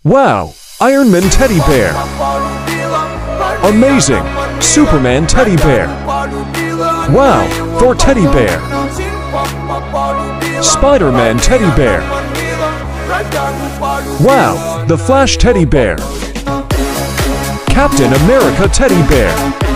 Wow! Iron Man teddy bear! Amazing! Superman teddy bear! Wow! Thor teddy bear! Spider-Man teddy bear! Wow! The Flash teddy bear! Captain America teddy bear!